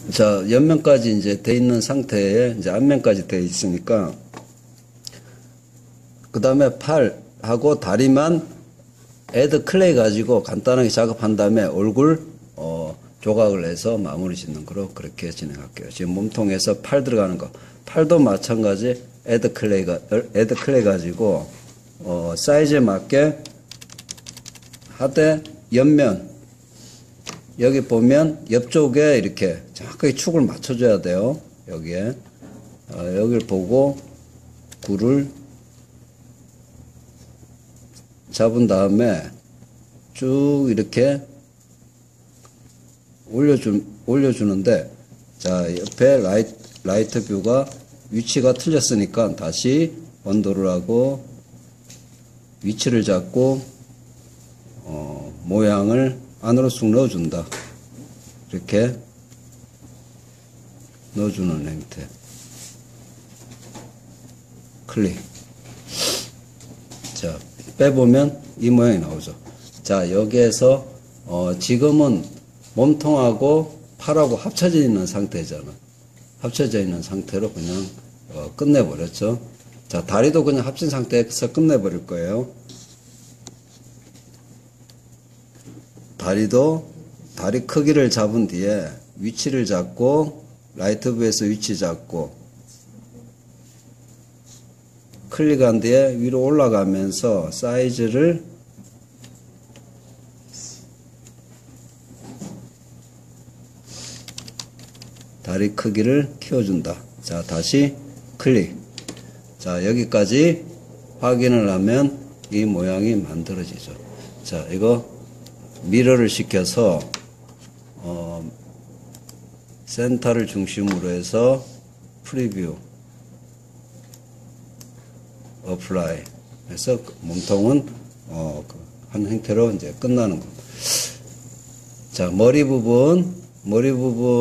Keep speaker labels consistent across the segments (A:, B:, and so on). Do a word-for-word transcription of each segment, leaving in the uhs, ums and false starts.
A: 자, 옆면까지 이제 돼 있는 상태에 이제 앞면까지 돼 있으니까 그 다음에 팔하고 다리만 애드 클레이 가지고 간단하게 작업한 다음에 얼굴 어, 조각을 해서 마무리 짓는 거로 그렇게 진행할게요. 지금 몸통에서 팔 들어가는 거, 팔도 마찬가지 애드 클레이가 애드 클레이 가지고 어, 사이즈에 맞게 하되 옆면 여기 보면 옆쪽에 이렇게 정확하게 축을 맞춰줘야 돼요. 여기에 어, 여기를 보고 굴을 잡은 다음에 쭉 이렇게 올려주, 올려주는데, 자, 옆에 라이트, 라이트 뷰가 위치가 틀렸으니까 다시 언더를 하고 위치를 잡고 어, 모양을 안으로 쑥 넣어준다. 이렇게 넣어주는 형태. 클릭. 자, 빼보면 이 모양이 나오죠. 자, 여기에서 어, 지금은 몸통하고 팔하고 합쳐져 있는 상태잖아. 합쳐져 있는 상태로 그냥 어, 끝내버렸죠. 자, 다리도 그냥 합친 상태에서 끝내버릴 거예요. 다리도 다리 크기를 잡은 뒤에 위치를 잡고 라이트 뷰에서 위치 잡고 클릭한 뒤에 위로 올라가면서 사이즈를 다리 크기를 키워준다. 자, 다시 클릭. 자, 여기까지 확인을 하면 이 모양이 만들어지죠. 자, 이거 미러를 시켜서 어, 센터를 중심으로 해서 프리뷰 어플라이 해서 몸통은 어, 한 형태로 이제 끝나는 겁니다. 자, 머리 부분 머리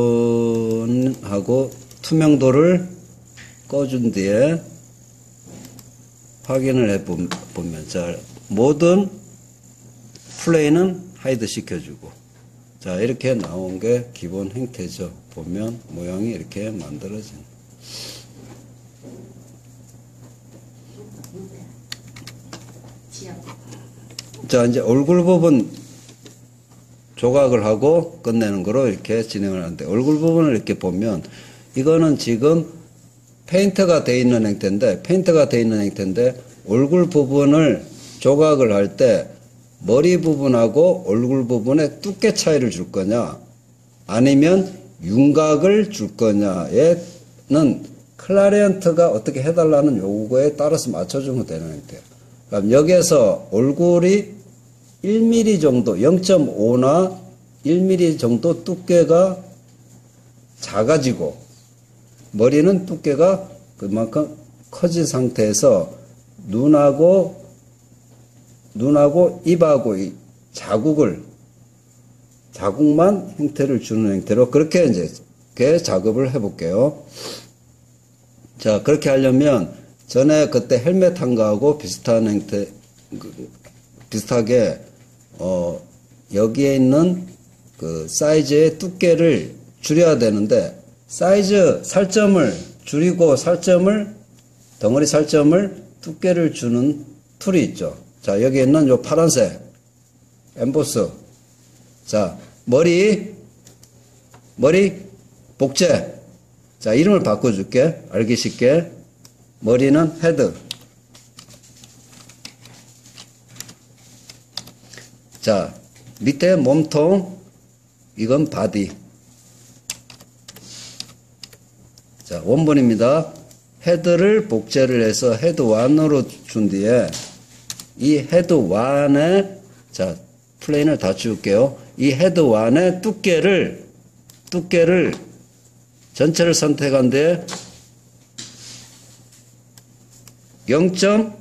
A: 부분하고 투명도를 꺼준 뒤에 확인을 해 보면, 자, 모든 플레이는 하이드 시켜주고, 자, 이렇게 나온 게 기본 형태죠. 보면 모양이 이렇게 만들어진. 자, 이제 얼굴 부분 조각을 하고 끝내는 거로 이렇게 진행을 하는데, 얼굴 부분을 이렇게 보면 이거는 지금 페인트가 돼 있는 형태인데, 페인트가 돼 있는 형태인데 얼굴 부분을 조각을 할 때 머리 부분하고 얼굴 부분에 두께 차이를 줄 거냐 아니면 윤곽을 줄 거냐에는 클라리언트가 어떻게 해달라는 요구에 따라서 맞춰주면 되는 형태예요. 그럼 여기에서 얼굴이 일 밀리미터 정도, 영 점 오나 일 밀리미터 정도 두께가 작아지고 머리는 두께가 그만큼 커진 상태에서 눈하고 눈하고 입하고 이 자국을 자국만 형태를 주는 형태로 그렇게 이제 그 작업을 해볼게요. 자, 그렇게 하려면 전에 그때 헬멧 한 거하고 비슷한 형태 비슷하게 어, 여기에 있는 그 사이즈의 두께를 줄여야 되는데, 사이즈 살점을 줄이고 살점을, 덩어리 살점을 두께를 주는 툴이 있죠. 자, 여기 있는 요 파란색, 엠보스. 자, 머리, 머리, 복제. 자, 이름을 바꿔줄게. 알기 쉽게. 머리는 헤드. 자, 밑에 몸통, 이건 바디. 자, 원본입니다. 헤드를 복제를 해서 헤드 일으로 준 뒤에 이 헤드 일에, 자, 플레인을 다 지울게요. 이 헤드 일의 두께를, 두께를 전체를 선택한 뒤에 영 점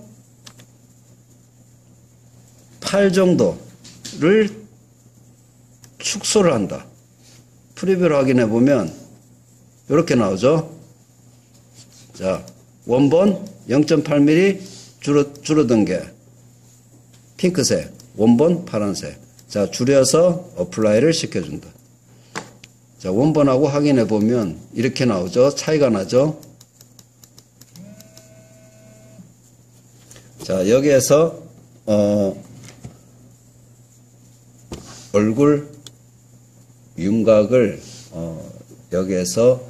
A: 팔 정도를 축소를 한다. 프리뷰를 확인해 보면 이렇게 나오죠. 자, 원본 영 점 팔 밀리미터 줄어, 줄어든 게 핑크색, 원본 파란색. 자, 줄여서 어플라이를 시켜준다. 자, 원본하고 확인해 보면 이렇게 나오죠. 차이가 나죠. 자, 여기에서 어, 얼굴 윤곽을 어, 여기에서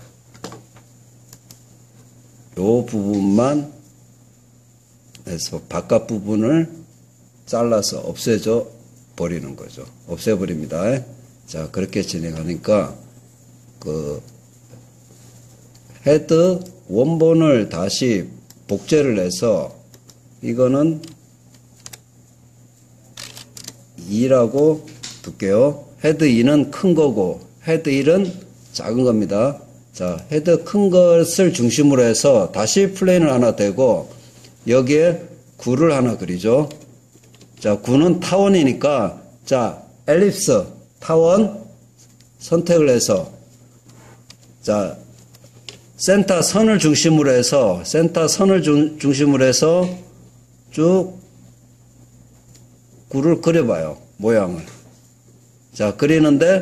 A: 요 부분만 해서 바깥 부분을 잘라서 없애줘 버리는 거죠. 없애버립니다. 자, 그렇게 진행하니까 그 헤드 원본을 다시 복제를 해서 이거는 이라고 둘게요. 헤드 이는 큰 거고 헤드 일은 작은 겁니다. 자, 헤드 큰 것을 중심으로 해서 다시 플레인을 하나 대고 여기에 구를 하나 그리죠. 자, 구는 타원이니까 자, 엘립스 타원 선택을 해서 자, 센터 선을 중심으로 해서 센터 선을 중, 중심으로 해서 쭉 구를 그려봐요. 모양을. 자, 그리는데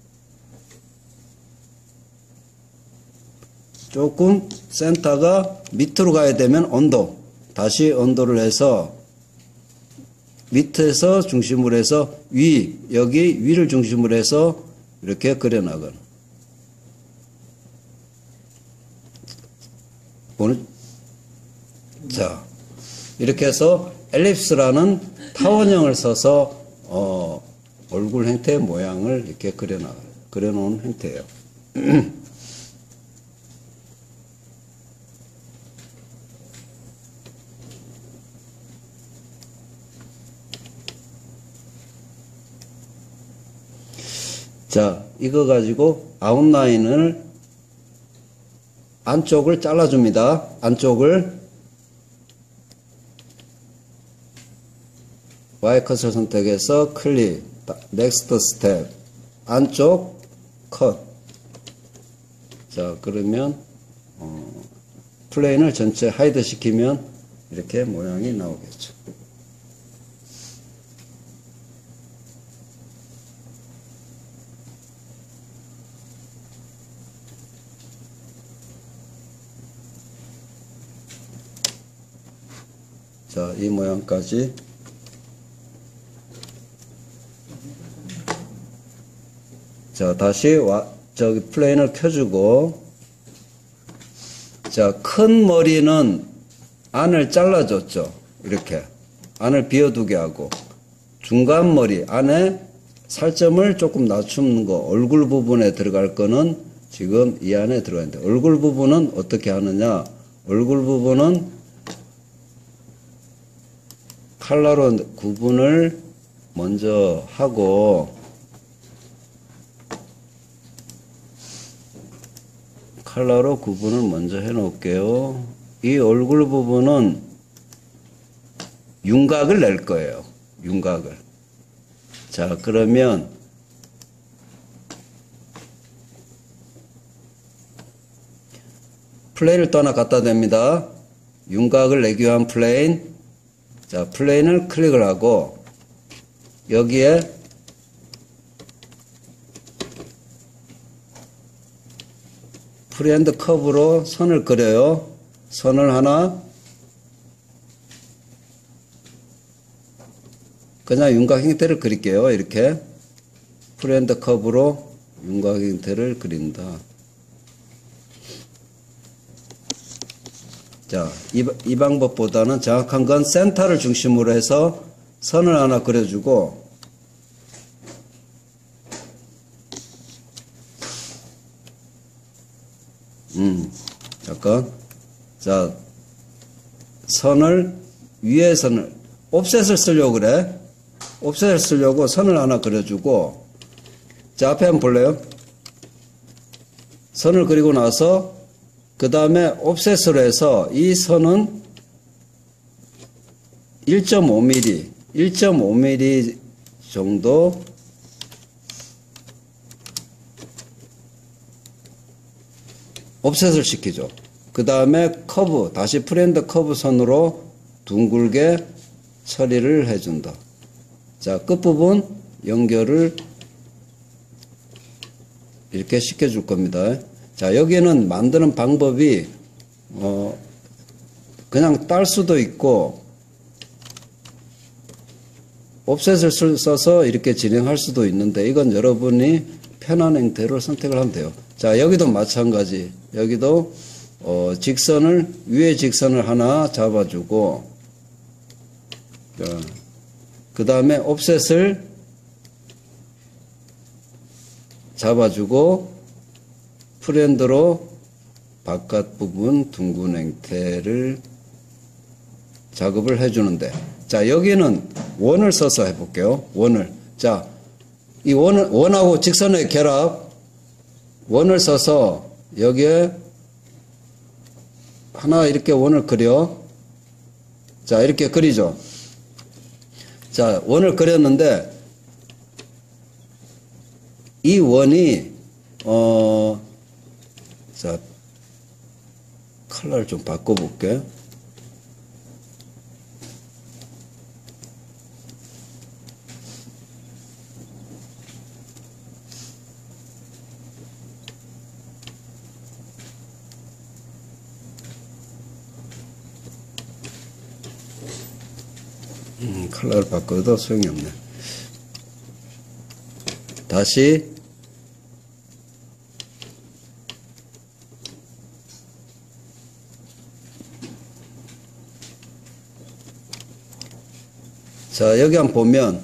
A: 조금 센터가 밑으로 가야 되면 언도, 다시 언도를 해서 밑에서 중심으로 해서 위, 여기 위를 중심으로 해서 이렇게 그려나가는. 오늘 자, 이렇게 해서 엘립스라는 타원형을 써서 어, 얼굴 형태의 모양을 이렇게 그려나 그려놓은 형태예요. 자, 이거 가지고 아웃라인을 안쪽을 잘라줍니다. 안쪽을 Y컷을 선택해서 클릭, 넥스트 스텝, 안쪽 컷. 자, 그러면 어, 플레인을 전체 하이드 시키면 이렇게 모양이 나오겠죠. 자, 이 모양까지 자, 다시 와, 저기 플레인을 켜주고 자, 큰 머리는 안을 잘라줬죠. 이렇게 안을 비워두게 하고 중간 머리 안에 살점을 조금 낮추는 거 얼굴 부분에 들어갈 거는 지금 이 안에 들어가는데 얼굴 부분은 어떻게 하느냐. 얼굴 부분은 컬러로 구분을 먼저 하고 컬러로 구분을 먼저 해 놓을게요. 이 얼굴 부분은 윤곽을 낼 거예요. 윤곽을. 자, 그러면 플레인을 또 하나 갖다 댑니다. 윤곽을 내기 위한 플레인. 자, 플레인을 클릭을 하고 여기에 프리핸드 커브로 선을 그려요. 선을 하나 그냥 윤곽 형태를 그릴게요. 이렇게 프리핸드 커브로 윤곽 형태를 그린다. 자, 이, 이 방법보다는 정확한 건 센터를 중심으로 해서 선을 하나 그려주고 음, 잠깐. 자, 선을 위에 선을 옵셋을 쓰려고 그래. 옵셋을 쓰려고 선을 하나 그려주고 자, 앞에 한번 볼래요? 선을 그리고 나서 그 다음에 옵셋으로 해서 이 선은 일 점 오 밀리미터, 일 점 오 밀리미터 정도 옵셋을 시키죠. 그 다음에 커브, 다시 프리핸드 커브 선으로 둥글게 처리를 해준다. 자, 끝부분 연결을 이렇게 시켜줄 겁니다. 자, 여기는 만드는 방법이 어 그냥 딸 수도 있고 옵셋을 써서 이렇게 진행할 수도 있는데 이건 여러분이 편한 형태로 선택을 하면 돼요. 자, 여기도 마찬가지. 여기도 어 직선을 위에 직선을 하나 잡아주고 그 다음에 옵셋을 잡아주고 프렌드로 바깥 부분 둥근 형태를 작업을 해주는데, 자, 여기는 원을 써서 해볼게요. 원을. 자, 이 원을, 원하고 직선의 결합, 원을 써서 여기에 하나 이렇게 원을 그려. 자, 이렇게 그리죠. 자, 원을 그렸는데, 이 원이, 어, 자, 컬러를 좀 바꿔볼게. 음, 컬러를 바꿔도 소용이 없네. 다시 자, 여기 한번 보면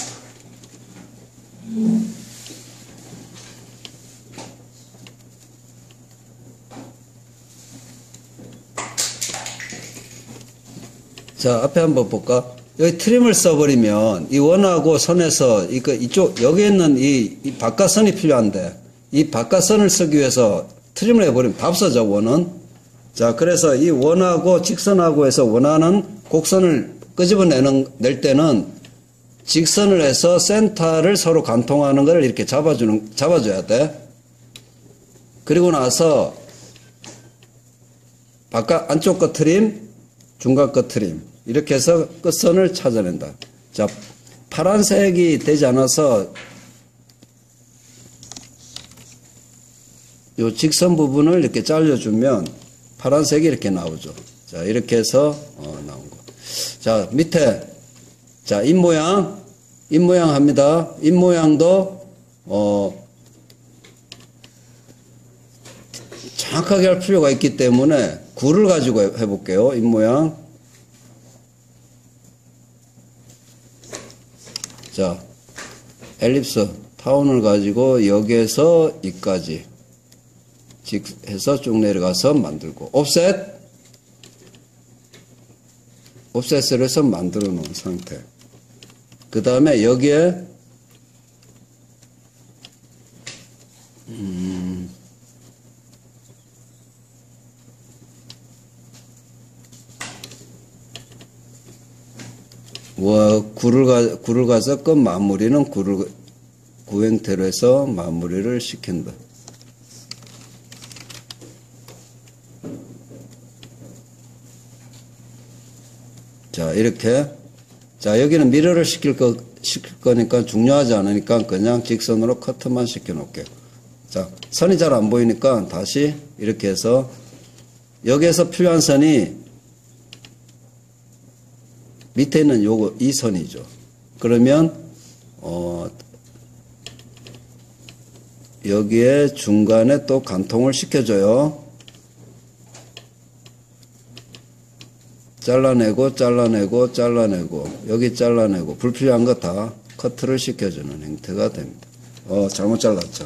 A: 자, 앞에 한번 볼까? 여기 트림을 써버리면 이 원하고 선에서 이거 이쪽 여기 있는 이, 이 바깥선이 필요한데 이 바깥선을 쓰기 위해서 트림을 해버리면 다 없어져, 원은. 자, 그래서 이 원하고 직선하고 해서 원하는 곡선을 끄집어내는 낼 때는 직선을 해서 센터를 서로 관통하는 걸 이렇게 잡아주는 잡아줘야 돼. 그리고 나서 바깥 안쪽 거 트림, 중간 거 트림 이렇게 해서 끝선을 찾아낸다. 자, 파란색이 되지 않아서 요 직선 부분을 이렇게 잘려주면 파란색이 이렇게 나오죠. 자, 이렇게 해서 어, 나온 거. 자, 밑에 자, 입모양 입모양 합니다. 입모양도 어 정확하게 할 필요가 있기 때문에 구를 가지고 해볼게요. 입모양. 자, 엘립스 타운을 가지고 여기에서 이까지 해서 쭉 내려가서 만들고 옵셋 옵셋을 해서 만들어 놓은 상태. 그 다음에 여기에 음 뭐 구를 가 구를 가서 끝 마무리는 구를 구 형태로 해서 마무리를 시킨다. 자, 이렇게. 자, 여기는 미러를 시킬 거, 시킬 거니까 중요하지 않으니까 그냥 직선으로 커트만 시켜 놓을게요. 자, 선이 잘 안 보이니까 다시 이렇게 해서 여기에서 필요한 선이 밑에 있는 요거, 이 선이죠. 그러면, 어, 여기에 중간에 또 관통을 시켜줘요. 잘라내고 잘라내고 잘라내고 여기 잘라내고 불필요한 거 다 커트를 시켜주는 형태가 됩니다. 어, 잘못 잘랐죠.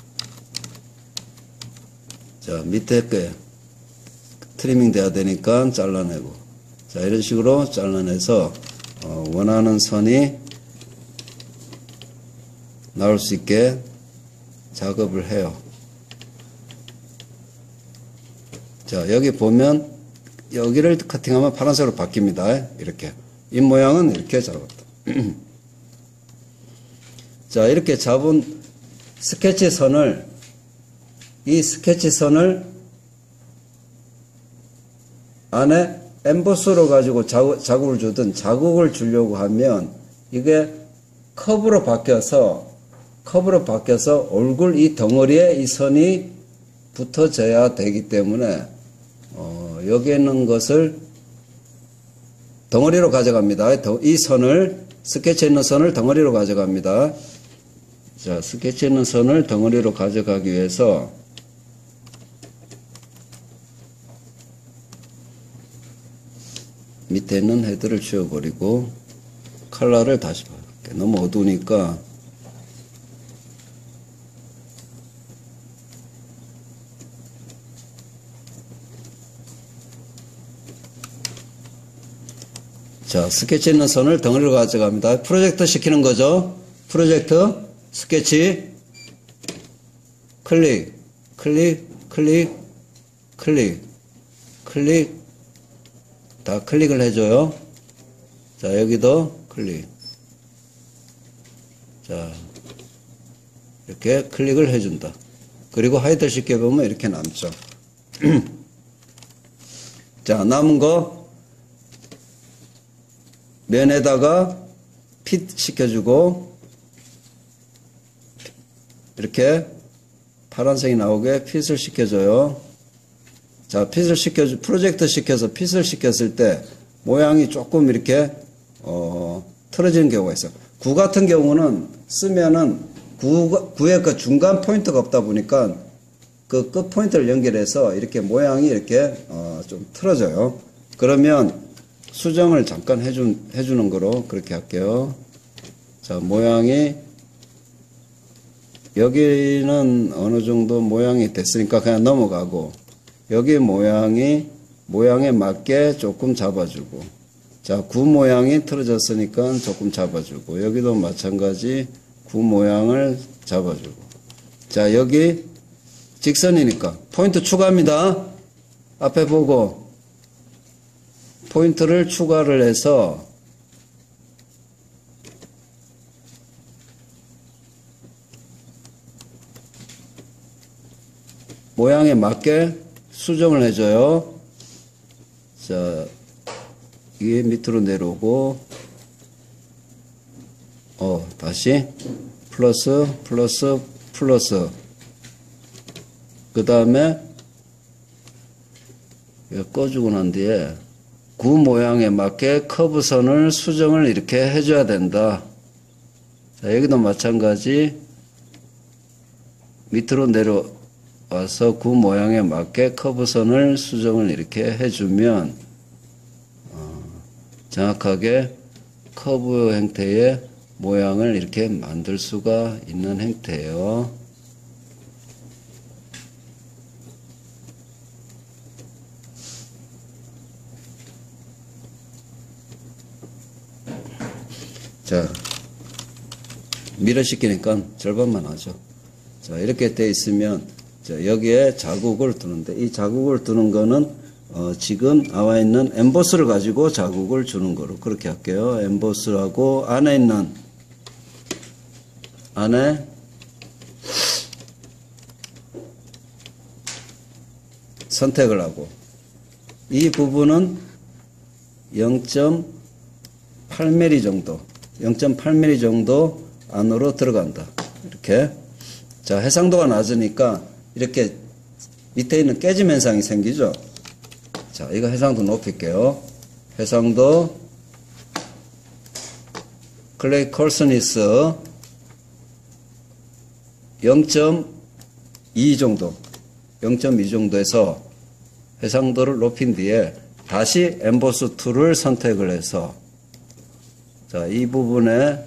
A: 자, 밑에 게 트리밍 돼야 되니까 잘라내고. 자, 이런 식으로 잘라내서 어, 원하는 선이 나올 수 있게 작업을 해요. 자, 여기 보면 여기를 커팅하면 파란색으로 바뀝니다. 이렇게. 이 모양은 이렇게 잡았다. 자, 이렇게 잡은 스케치 선을, 이 스케치 선을 안에 엠보스로 가지고 자국, 자국을 주든 자국을 주려고 하면 이게 컵으로 바뀌어서 커브로 바뀌어서 얼굴 이 덩어리에 이 선이 붙어져야 되기 때문에 어, 여기에 있는 것을 덩어리로 가져갑니다. 이 선을, 스케치에 있는 선을 덩어리로 가져갑니다. 자, 스케치에 있는 선을 덩어리로 가져가기 위해서 밑에 있는 헤드를 지워버리고 컬러를 다시 바꿀게요. 너무 어두우니까 자, 스케치에 있는 선을 덩어리로 가져갑니다. 프로젝트 시키는 거죠. 프로젝트, 스케치, 클릭, 클릭, 클릭, 클릭, 클릭, 다 클릭을 해줘요. 자, 여기도 클릭. 자, 이렇게 클릭을 해준다. 그리고 하이드 시켜보면 이렇게 남죠. 자, 남은 거 면에다가 핏 시켜주고 이렇게 파란색이 나오게 핏을 시켜줘요. 자, 핏을 시켜주, 프로젝트 시켜서 핏을 시켰을 때 모양이 조금 이렇게 어, 틀어지는 경우가 있어요. 구 같은 경우는 쓰면은 구, 구의 그 중간 포인트가 없다 보니까 그 끝 포인트를 연결해서 이렇게 모양이 이렇게 어, 좀 틀어져요. 그러면 수정을 잠깐 해준, 해주는 거로 그렇게 할게요. 자, 모양이, 여기는 어느 정도 모양이 됐으니까 그냥 넘어가고, 여기 모양이, 모양에 맞게 조금 잡아주고, 자, 구 모양이 틀어졌으니까 조금 잡아주고, 여기도 마찬가지 구 모양을 잡아주고, 자, 여기 직선이니까 포인트 추가합니다. 앞에 보고, 포인트를 추가를 해서 모양에 맞게 수정을 해줘요. 자, 이게 밑으로 내려오고, 어, 다시 플러스, 플러스, 플러스. 그 다음에 이거 꺼주고 난 뒤에 구 모양에 맞게 커브선을 수정을 이렇게 해줘야 된다. 자, 여기도 마찬가지 밑으로 내려와서 구 모양에 맞게 커브선을 수정을 이렇게 해주면 어, 정확하게 커브 형태의 모양을 이렇게 만들 수가 있는 형태예요. 자, 밀어시키니까 절반만 하죠. 자, 이렇게 돼 있으면, 자, 여기에 자국을 두는데, 이 자국을 두는 거는, 어, 지금 나와 있는 엠보스를 가지고 자국을 주는 거로 그렇게 할게요. 엠보스하고 안에 있는, 안에, 선택을 하고, 이 부분은 영 점 팔 밀리미터 정도, 영 점 팔 밀리미터 정도 안으로 들어간다. 이렇게. 자, 해상도가 낮으니까 이렇게 밑에 있는 깨짐 현상이 생기죠. 자, 이거 해상도 높일게요. 해상도 클레이 콜스니스 영 점 이 정도, 영 점 이 정도에서 해상도를 높인 뒤에 다시 엠보스 툴을 선택을 해서, 자, 이 부분에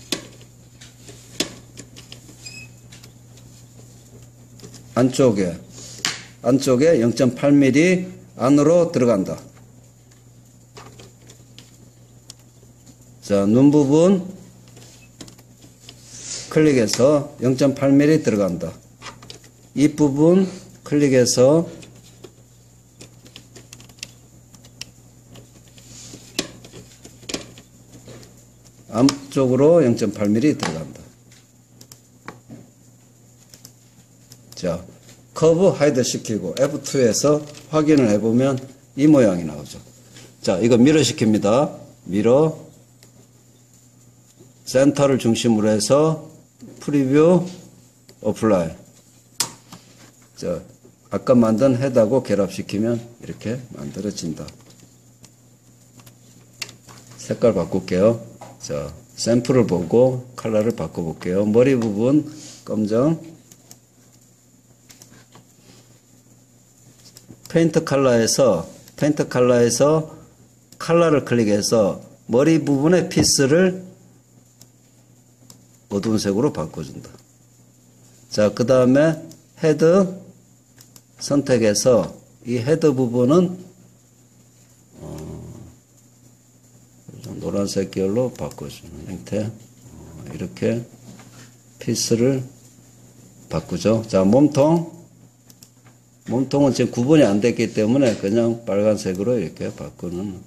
A: 안쪽에 안쪽에 영 점 팔 밀리미터 안으로 들어간다. 자, 눈 부분 클릭해서 영 점 팔 밀리미터 들어간다. 입 부분 클릭해서 앞쪽으로 영 점 팔 밀리미터 들어간다. 자, 커브 하이드 시키고 에프 투에서 확인을 해보면 이 모양이 나오죠. 자, 이거 미러 시킵니다. 미러 센터를 중심으로 해서 프리뷰 어플라이. 자, 아까 만든 헤드하고 결합시키면 이렇게 만들어진다. 색깔 바꿀게요. 자, 샘플을 보고 컬러를 바꿔볼게요. 머리 부분 검정. 페인트 컬러에서 페인트 컬러에서 컬러를 클릭해서 머리 부분의 피스를 어두운 색으로 바꿔준다. 자, 그 다음에 헤드 선택해서 이 헤드 부분은 어, 노란색 계열로 바꿔주는 형태. 어, 이렇게 피스를 바꾸죠. 자, 몸통. 몸통은 지금 구분이 안 됐기 때문에 그냥 빨간색으로 이렇게 바꾸는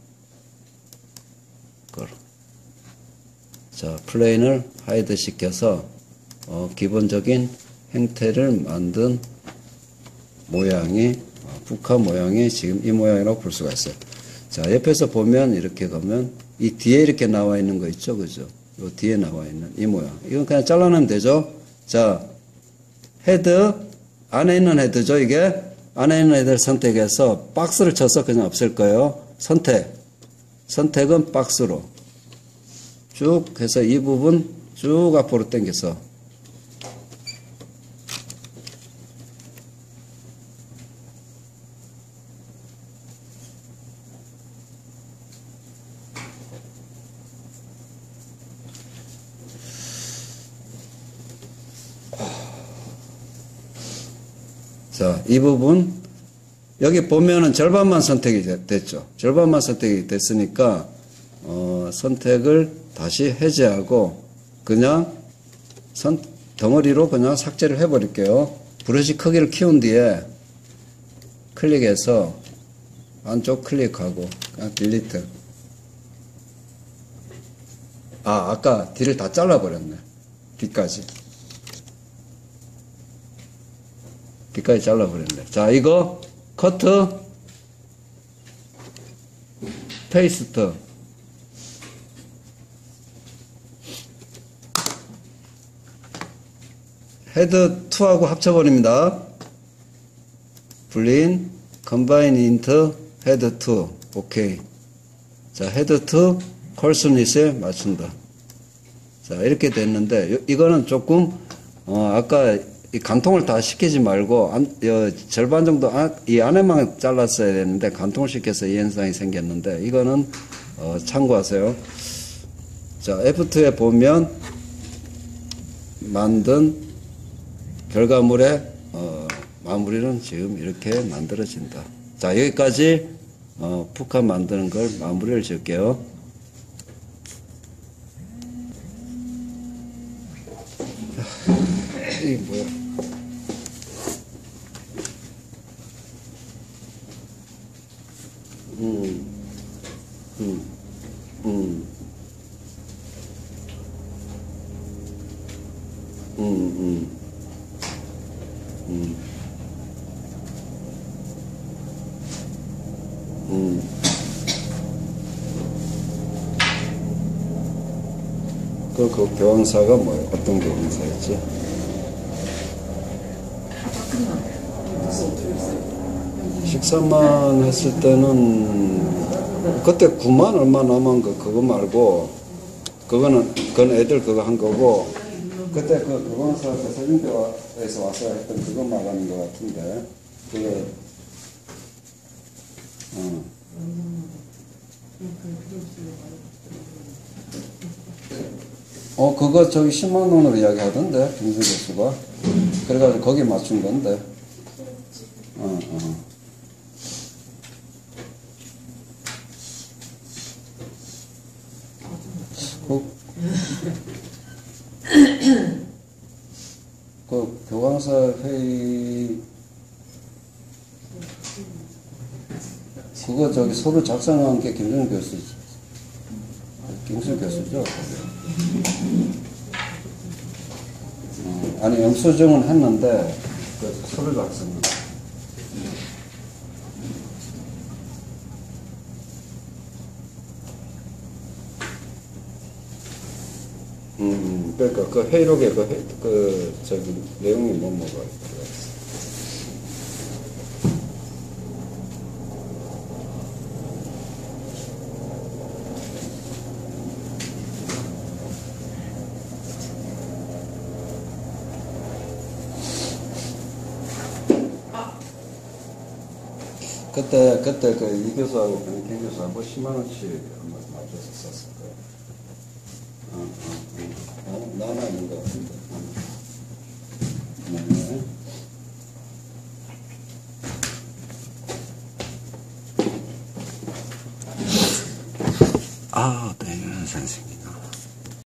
A: 걸. 자, 플레인을 하이드 시켜서 어, 기본적인 형태를 만든 모양이 어, 북한 모양이 지금 이 모양이라고 볼 수가 있어요. 자, 옆에서 보면 이렇게 가면 이 뒤에 이렇게 나와 있는 거 있죠, 그죠? 요 뒤에 나와 있는 이 모양. 이건 그냥 잘라내면 되죠. 자, 헤드 안에 있는 헤드죠, 이게. 안에 있는 헤드를 선택해서 박스를 쳐서 그냥 없앨 거예요. 선택. 선택은 박스로. 쭉 해서 이 부분 쭉 앞으로 당겨서. 자, 이 부분 여기 보면은 절반만 선택이 됐죠. 절반만 선택이 됐으니까 어, 선택을 다시 해제하고 그냥 선, 덩어리로 그냥 삭제를 해버릴게요. 브러쉬 크기를 키운 뒤에 클릭해서 안쪽 클릭하고 그냥 딜리트. 아, 아까 뒤를 다 잘라버렸네. 뒤까지. 뒤까지 잘라버렸네. 자, 이거 커트, 페이스트. 헤드 이하고 합쳐버립니다. 블린, 컴바인 인트, 헤드 이. 오케이. 자, 헤드 이, 콜스닛에 맞춘다. 자, 이렇게 됐는데, 이거는 조금, 어, 아까 이 간통을 다 시키지 말고, 안, 여, 절반 정도, 아, 이 안에만 잘랐어야 되는데, 간통을 시켜서 이 현상이 생겼는데, 이거는, 어, 참고하세요. 자, 에프 이에 보면, 만든 결과물의, 어, 마무리는 지금 이렇게 만들어진다. 자, 여기까지, 어, 북한 만드는 걸 마무리를 지을게요. 이게 뭐야? 음, 음, 음, 음, 음, 음, 음. 그, 그 교환사가 뭐예요? 어떤 교환사였지? 식사만 했을 때는 그때 구만 얼마 남은 거 그거 말고 그거는 그건 애들 그거 한 거고 그때 그 교환사 그 서진교에서 와서 했던 그거 말하는 거 같은데 그게 어. 어, 그거 저기 십만 원으로 이야기 하던데, 김승 교수가. 그래가지고 거기 맞춘 건데. 어, 어. 그, 그 교광사 회의, 그거 저기 서류 작성한 게 김승 교수, 김승 교수죠? 어, 아니, 영수증은 했는데, 그 서류 작성은. 음, 그러니까 그 회의록에 그, 회, 그 저기 내용이 뭐 뭐가 들어가 있어. 그때 그때 그 이 교수하고 김 교수하고 십만 원씩 아마 맞춰서 썼을 거예요. 어, 어, 어. 어, 나는 아닌 것 같은데. 어. 네.